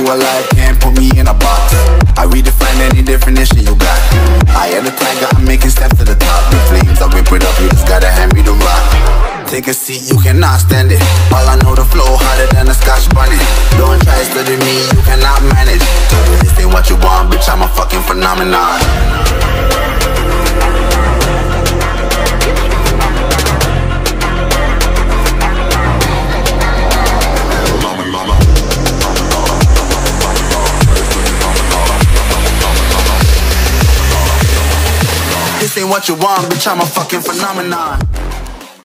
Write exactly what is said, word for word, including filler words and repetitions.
alive, can't put me in a box. I redefine any definition you got. I am the tiger, I'm making steps to the top. The flames, I whip it up, you just gotta hand me the rock. Take a seat, you cannot stand it. All I know, the flow harder than a Scotch bonnet. Don't try study me, you cannot manage. This ain't what you want, bitch, I'm a fucking phenomenon. This ain't what you want, bitch, I'm a fucking phenomenon.